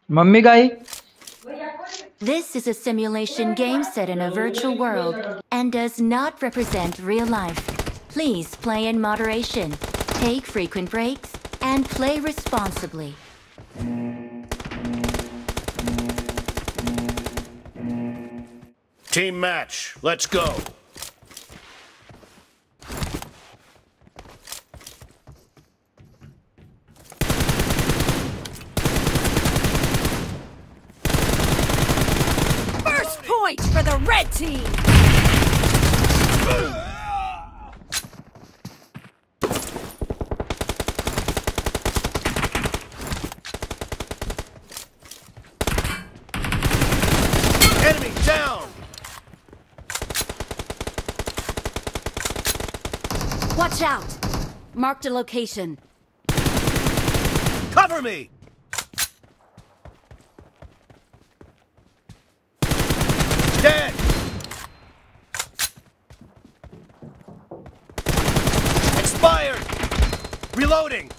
Mummy का ही। This is a simulation game set in a virtual world and does not represent real life. Please play in moderation, take frequent breaks, and play responsibly. Team match, let's go. First point for the red team! Enemy down! Watch out! Marked a location. Cover me! Dead! Expired! Reloading!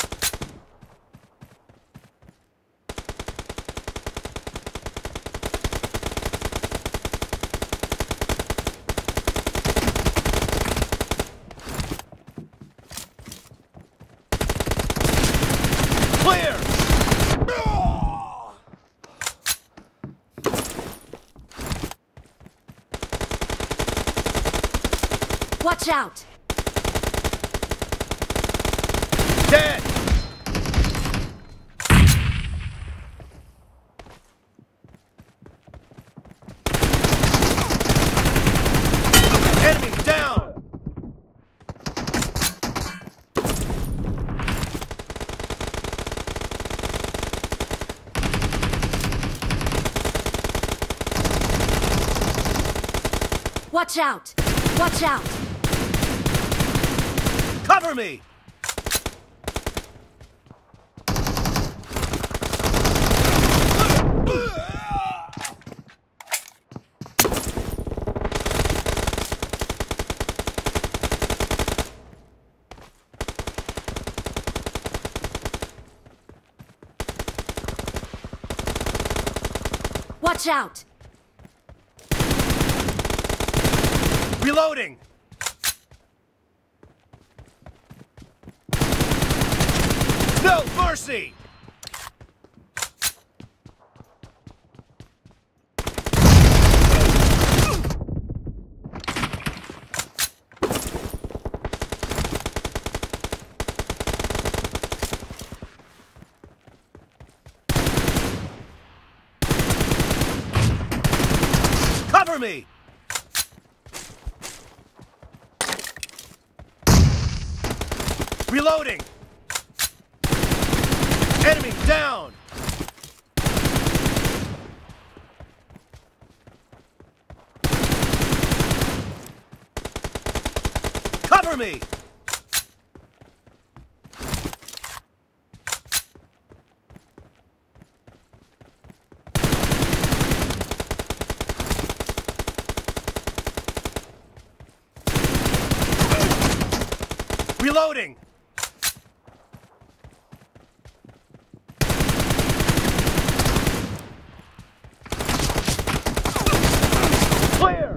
Clear! Watch out! Dead! Enemy down! Watch out! Watch out! Cover me! Watch out! Reloading! No mercy! Cover me! Reloading! Enemy down! Cover me! Reloading! Clear!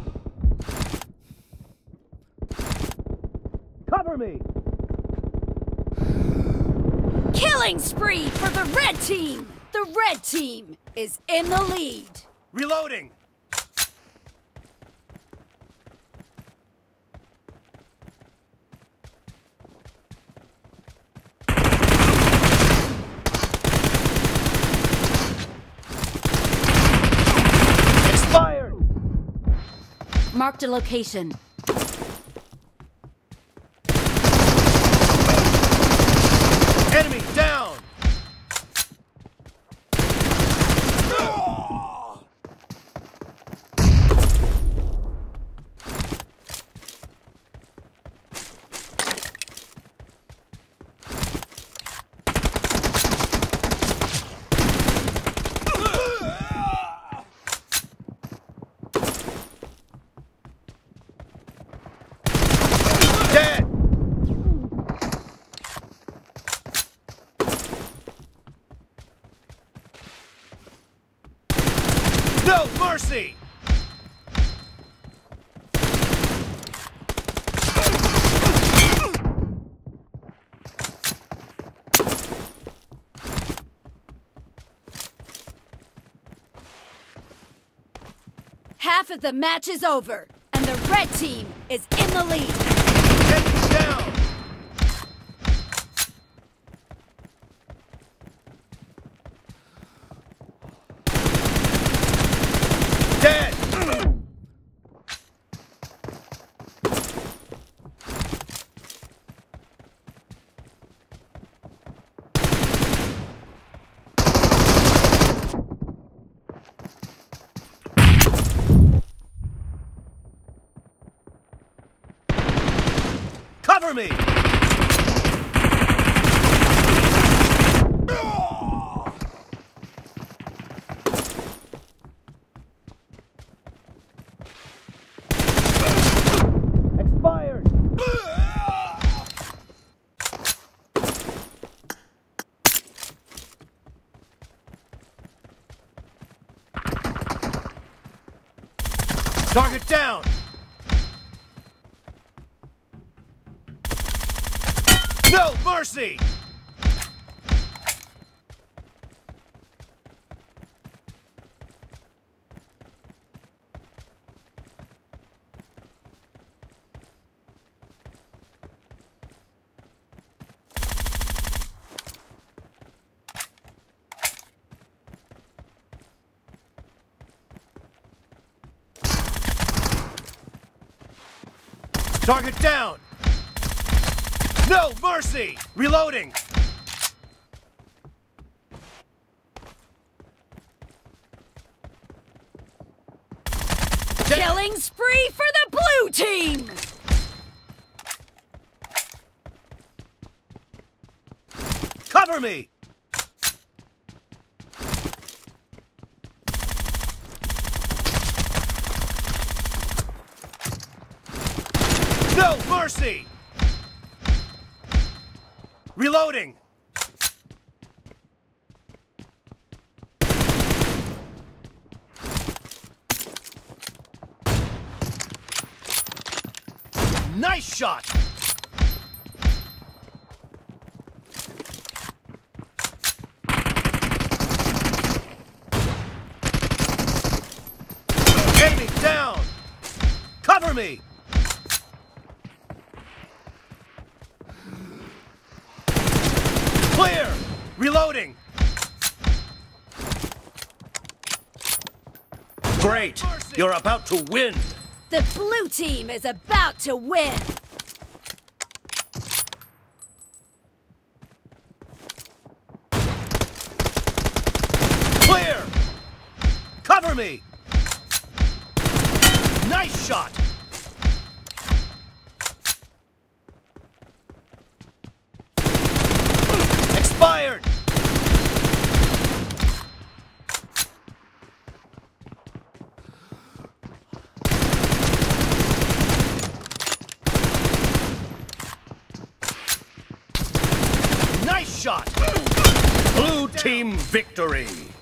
Cover me! Killing spree for the red team! The red team is in the lead! Reloading! Expired! Marked a location. Enemy down! Half of the match is over, and the red team is in the lead. Enemy down! Dead! Cover me! Expired! Target down! No mercy! Target down! No mercy! Reloading! Killing spree for the blue team! Cover me! No mercy! Reloading! Nice shot! Enemy down! Cover me! Clear! Reloading! Great! You're about to win! The blue team is about to win! Clear! Cover me! Nice shot! Expired! Nice shot! Blue team victory!